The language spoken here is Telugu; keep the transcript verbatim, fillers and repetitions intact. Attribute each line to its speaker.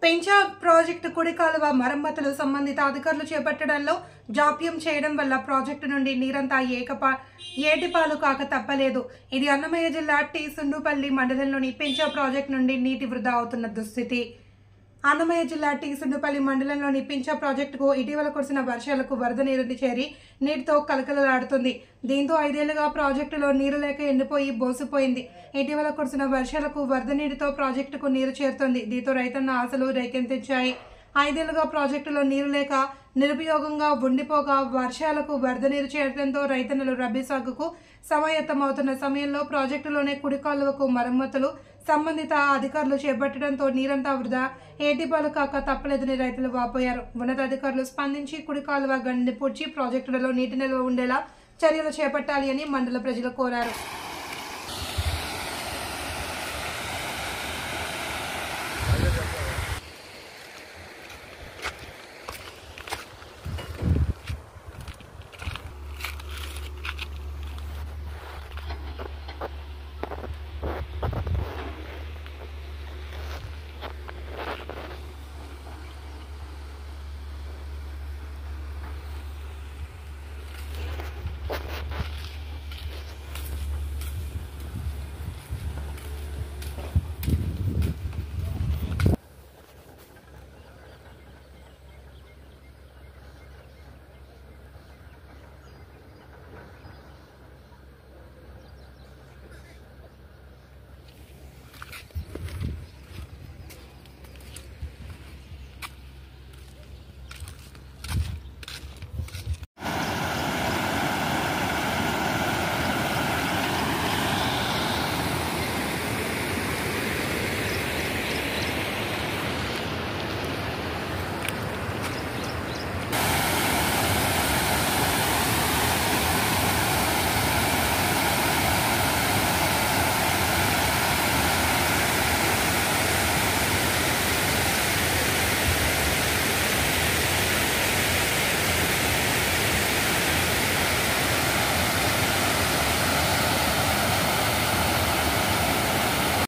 Speaker 1: పెంచా ప్రాజెక్టు కుడి కాలువ మరమ్మతులు సంబంధిత అధికారులు చేపట్టడంలో జాప్యం చేయడం వల్ల ప్రాజెక్టు నుండి నీరంతా ఏకపా ఏటిపాలు కాక తప్పలేదు. ఇది అన్నమయ్య జిల్లా టీ సుండుపల్లి మండలంలోని పెంచా ప్రాజెక్టు నుండి నీటి వృధా అవుతున్న దుస్థితి. అన్నమయ్య జిల్లా టీ సుండుపల్లి మండలంలోని పించా ప్రాజెక్టుకు ఇటీవల కురిసిన వర్షాలకు వరద నీరు చేరి నీటితో కలకలలాడుతుంది. దీంతో ఐదేళ్లుగా ప్రాజెక్టులో నీరు లేక ఎండిపోయి బోసిపోయింది. ఇటీవల కురిసిన వర్షాలకు వరద నీటితో ప్రాజెక్టుకు నీరు చేరుతోంది. దీంతో రైతన్న ఆశలు రేకెత్తించాయి. ఐదేళ్లుగా ప్రాజెక్టులో నీరు లేక నిరుపయోగంగా ఉండిపోగా వర్షాలకు వరద నీరు చేరడంతో రైతన్నలు రబీ సాగుకు సమాయత్తమవుతున్న సమయంలో ప్రాజెక్టులోనే కుడి కాలువకు మరమ్మతులు సంబంధిత అధికారులు చేపట్టడంతో నీరంతా వృధా ఏటిపాలు కాక తప్పలేదని రైతులు వాపోయారు. ఉన్నతాధికారులు స్పందించి కుడి కాలువ గండి పూడ్చి ప్రాజెక్టులలో నీటి నిల్వ ఉండేలా చర్యలు చేపట్టాలి అని మండల ప్రజలు కోరారు.